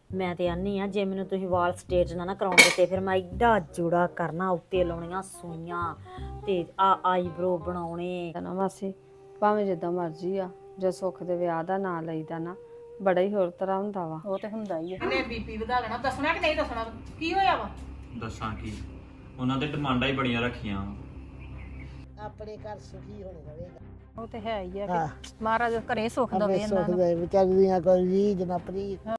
ਮੈਂ ਤੇ ਆਨੀ ਆ ਜੇ ਮੈਨੂੰ ਤੁਸੀਂ ਵਾਲ ਸਟੇਟ ਨਾ ਕਰਾਉਂਦੇ ਤੇ ਫਿਰ ਮੈਂ ਐਡਾ ਜੂੜਾ ਕਰਨਾ, ਉੱਤੇ ਲਾਉਣੀਆਂ ਸੂਈਆਂ ਤੇ ਆਈਬ੍ਰੋ ਬਣਾਉਣੇ ਨਾ ਮਾਸੀ ਭਾਵੇਂ ਜਿੱਦਾਂ ਮਰਜ਼ੀ ਆ, ਜੇ ਸੁੱਖ ਦੇ ਵਿਆਹ ਦਾ ਨਾਂ ਲਈਦਾ ਨਾ ਬੜਾ ਹੀ ਹੋਰ ਤਰ੍ਹਾਂ ਹੁੰਦਾ ਵਾ। ਉਹ ਤੇ ਹੁੰਦਾ ਹੀ ਆ। ਇਹਨੇ ਬੀਪੀ ਵਧਾ ਲੈਣਾ, ਦੱਸਣਾ ਕਿ ਨਹੀਂ ਦੱਸਣਾ? ਕੀ ਹੋਇਆ ਵਾ? ਦੱਸਾਂ ਕੀ, ਉਹਨਾਂ ਦੇ ਡਿਮਾਂਡਾਂ ਹੀ ਬੜੀਆਂ ਰੱਖੀਆਂ। ਆਪਣੇ ਘਰ ਸੁਖੀ ਹੋਣੇ ਰਹੇਗਾ। ਉਹ ਤੇ ਹੈ ਹੀ ਆ ਕਿ ਮਹਾਰਾਜ ਘਰੇ ਸੁੱਖ ਦਵੇ ਇਹਨਾਂ ਨੂੰ। ਵਿਚਾਰੀਆਂ ਕੋਈ ਰੀਝ ਨਾ ਪ੍ਰੀਤ